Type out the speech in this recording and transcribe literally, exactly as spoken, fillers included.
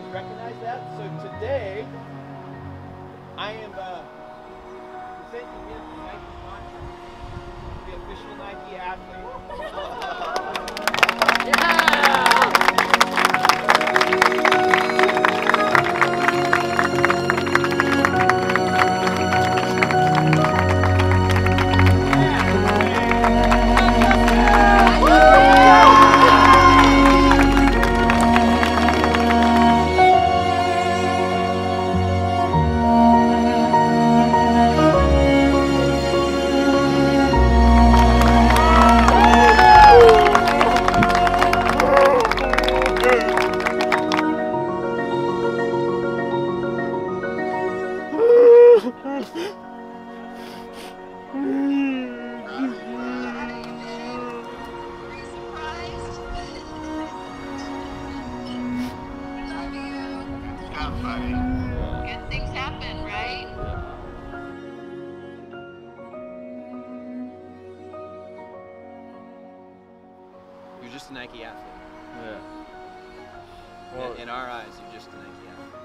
You recognize that? So today, I am uh, presenting him the Nike contract, the official Nike athlete. Good things happen, right? You're just a Nike athlete. Yeah. Well, in, in our eyes, you're just a Nike athlete.